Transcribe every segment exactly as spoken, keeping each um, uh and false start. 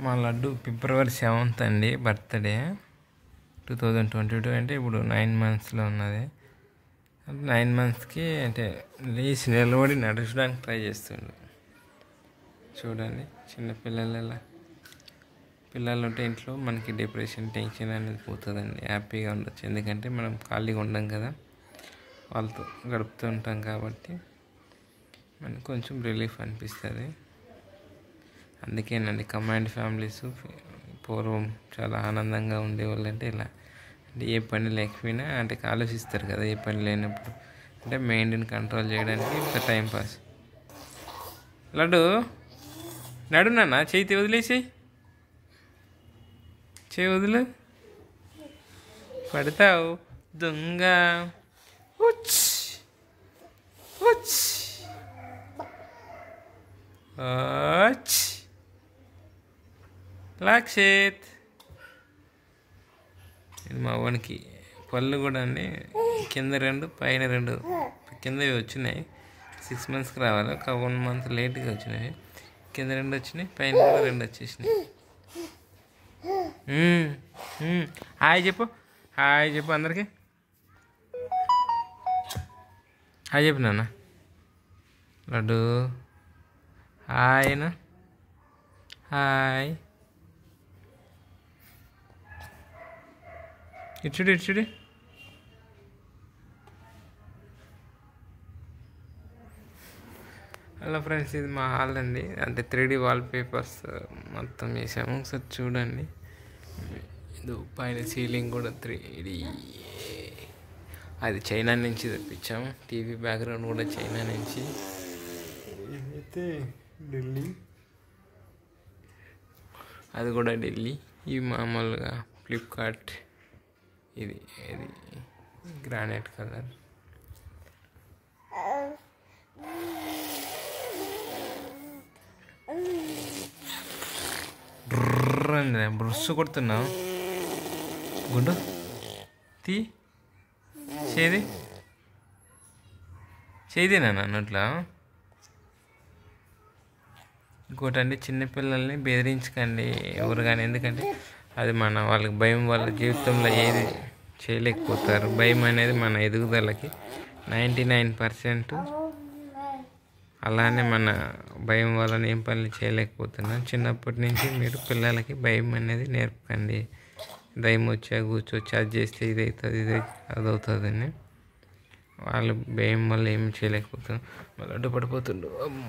మా లడ్డు ఫిబ్రవరి సెవెంత్ అండి birthday two thousand twenty two అంటే ఇప్పుడు నైన్ మంత్స్లో ఉన్నది. నైన్ మంత్స్కి అంటే లేచి నిలబడి నడచడానికి ట్రై చేస్తుండు. చూడండి చిన్నపిల్లలు ఎలా పిల్లలు ఉంటే ఇంట్లో మనకి డిప్రెషన్ టెన్షన్ అనేది పోతుందండి, హ్యాపీగా ఉండొచ్చు. ఎందుకంటే మనం ఖాళీగా ఉండం కదా, వాళ్ళతో గడుపుతూ ఉంటాం కాబట్టి మనకు కొంచెం రిలీఫ్ అనిపిస్తుంది. అందుకేనండి కమాండ్ ఫ్యామిలీస్ పూర్వం చాలా ఆనందంగా ఉండేవాళ్ళు. అంటే ఇలా అంటే ఏ పని లేకపోయినా అంటే ఆలోచిస్తారు కదా, ఏ పని లేనప్పుడు అంటే మైండ్ని కంట్రోల్ చేయడానికి ఇంకా టైంపాస్. లడ్డు నడు నాన్న, చేతి వదిలేసి చేయి వదిలు, పడతావు దొంగ. లాక్షిత్ ఇది మా వానికి పళ్ళు కూడా అండి, కింద రెండు పైన రెండు. కిందవి వచ్చినాయి, సిక్స్ మంత్స్కి రావాలి, ఒక వన్ మంత్ లేట్గా వచ్చినాయి. కింద రెండు వచ్చినాయి, పైన కూడా రెండు వచ్చేసినాయి. హాయ్ చెప్పు, హాయ్ చెప్పు అందరికి, హాయ్ చెప్పు నాన్న. లడ్డు హాయ్ నా, హాయ్. ఇచ్చుడు ఇచ్చుడు హలో ఫ్రెండ్స్, ఇది మా హాల్ అండి. అంటే త్రీ డీ వాల్ పేపర్స్ మొత్తం వేసాము, ఒకసారి చూడండి. ఇది పైన సీలింగ్ కూడా త్రీ డీ, అది చైనా నుంచి తెప్పించాము. టీవీ బ్యాక్గ్రౌండ్ కూడా చైనా నుంచి, అయితే ఢిల్లీ, అది కూడా ఢిల్లీ. ఇవి మామూలుగా ఫ్లిప్కార్ట్. ఇది ఇది గ్రానైట్ కలర్. బ్రష్ కొడుతున్నావు గుండు, తీ చేది చేదేనా అన్నట్లా. ఇంకోటి అండి, చిన్నపిల్లల్ని బెదిరించకండి ఎవరు కానీ, ఎందుకంటే అది మన వాళ్ళకి భయం, వాళ్ళ జీవితంలో ఏది చేయలేకపోతారు. భయం అనేది మన ఎదుగుదలకి నైంటీ నైన్ పర్సెంట్. అలానే మన భయం వలన ఏం పనులు చేయలేకపోతున్నాం. చిన్నప్పటి నుంచి మీరు పిల్లలకి భయం అనేది నేర్పకండి. దయ్యం వచ్చా కూర్చొచ్చి అది చేస్తే ఇది అవుతుంది, ఇది అది అవుతుందని. వాళ్ళు భయం వల్ల ఏమి చేయలేకపోతున్నాం. మళ్ళీ అడ్డు పడిపోతుండు.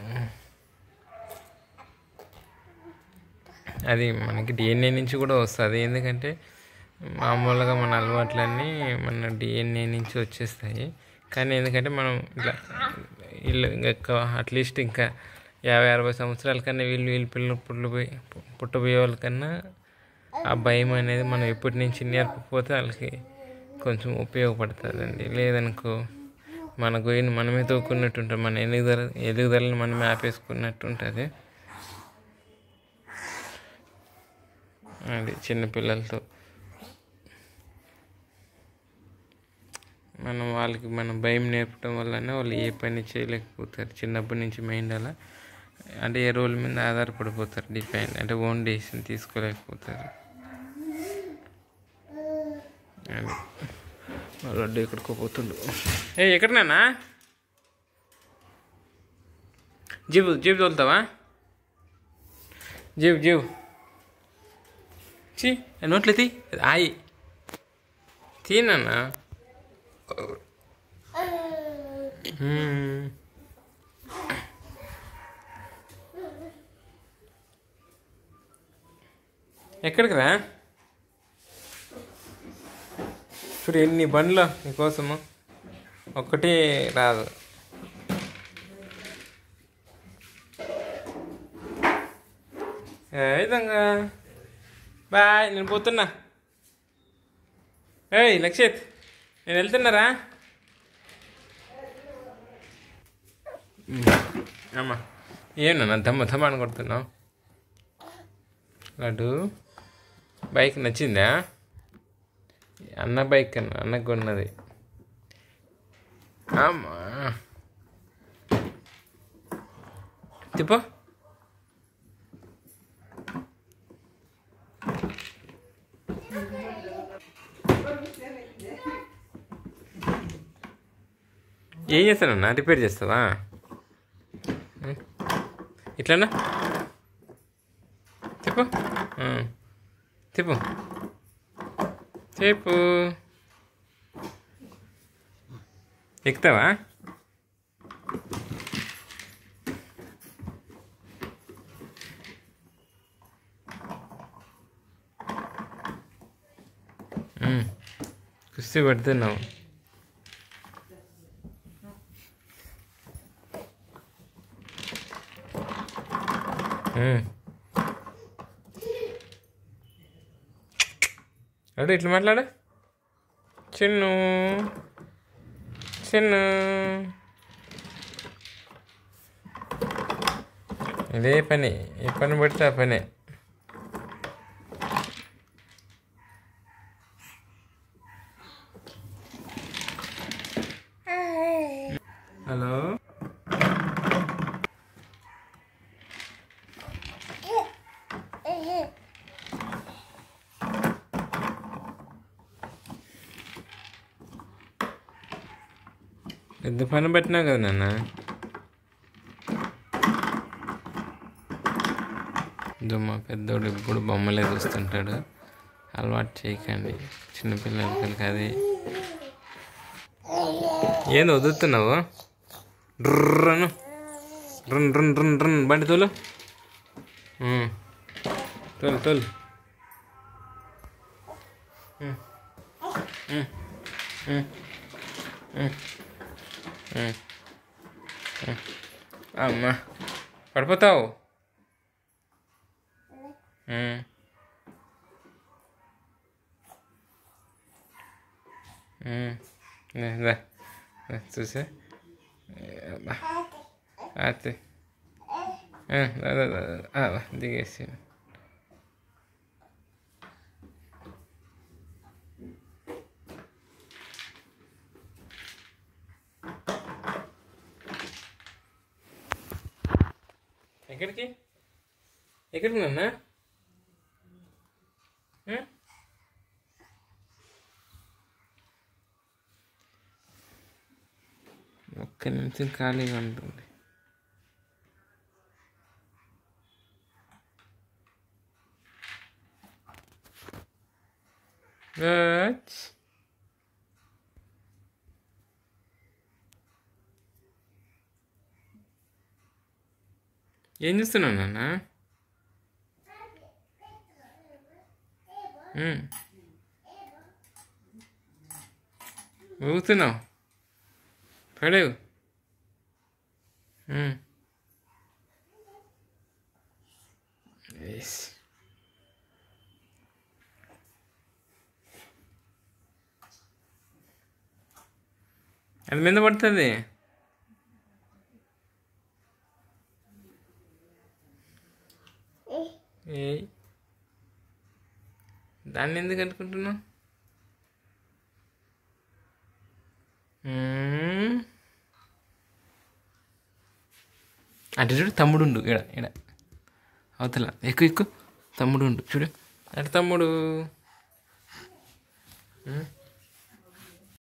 అది మనకి డిఎన్ఏ నుంచి కూడా వస్తుంది. ఎందుకంటే మామూలుగా మన అలవాట్లన్నీ మన డిఎన్ఏ నుంచి వచ్చేస్తాయి. కానీ ఎందుకంటే మనం ఇట్లా వీళ్ళు ఇంకా అట్లీస్ట్ ఇంకా యాభై అరవై సంవత్సరాల కన్నా వీళ్ళు వీళ్ళు పిల్లలు పుట్టబోయి పుట్టబోయే వాళ్ళకన్నా ఆ భయం అనేది మనం ఎప్పటి నుంచి నేర్పకపోతే వాళ్ళకి కొంచెం ఉపయోగపడుతుందండి. లేదనుకో మన గొయ్యిని మనమే తోక్కున్నట్టు ఉంటుంది, మన ఎదుగుదల ఎదుగుదలని మనమే ఆపేసుకున్నట్టు ఉంటుంది. అది చిన్నపిల్లలతో మనం వాళ్ళకి మనం భయం నేర్పడం వల్లనే వాళ్ళు ఏ పని చేయలేకపోతారు. చిన్నప్పటి నుంచి మైండ్ అలా అంటే ఏ రోల్ మీద ఆధారపడిపోతారు, డిపెండ్ అంటే ఓన్ డెసిషన్ తీసుకోలేకపోతారు. అది లడ్డు ఎక్కడికో పోతుండు. ఏ ఎక్కడనా జీబు జీబు తోలుతావా? జీబు జీబు చీ నోట్లు తీ, ఆయి తీనన్నా. ఎక్కడికి రా? చూడు ఎన్ని బండ్లు నీకోసము, ఒక్కటి రాదు. ఏ విధంగా బాయ్, నేను పోతున్నా. ఏయ్ లక్షిత్, నేను వెళ్తున్నారా? అమ్మా ఏమన్నా దమ్మ దమ్మ అని కొడుతున్నావు? లడ్డు బైక్ నచ్చిందా? అన్న బైక్ అన్న అన్నకు ఉన్నది. అమ్మా తిప్ప ఏం చేస్తానన్నా? రిపేర్ చేస్తావా? ఇట్లనా చెప్పు, చెప్పు చెప్పు. ఎక్కుతావా? కుస్తీ పడుతున్నావు. అడు ఇట్లా మాట్లాడు. చిన్ను చిన్ను ఇదే పని, ఏ పని పడితే ఆ పనే. హలో, పెద్ద పని పెట్టినావు కదా నాన్న. మా పెద్దోడు ఎప్పుడు బొమ్మలే చూస్తుంటాడు. అలవాటు చేయకండి చిన్నపిల్లలకి. అది ఏంది వదులుతున్నావు? డ్రను రన్ రన్ రన్ రన్ బండి తోలు తోలు తోలు. అమ్మా పడిపోతావు. చూసా అతే దిగేసి. ఎక్కడికి ఎక్కడికి నాన్న? ఒక్క నిమిషం ఖాళీగా ఉంటుంది. ఏం చూస్తున్నావు నాన్న? ఊగుతున్నావు, పడేవు. అది మీద పడుతుంది. ఏ దాన్ని ఎందుకు అనుకుంటున్నావు? అంటే చూడు తమ్ముడు ఉండు ఇడ ఇడ అవతల. ఎక్కువ ఎక్కువ తమ్ముడు ఉండు చూడు. అంటే తమ్ముడు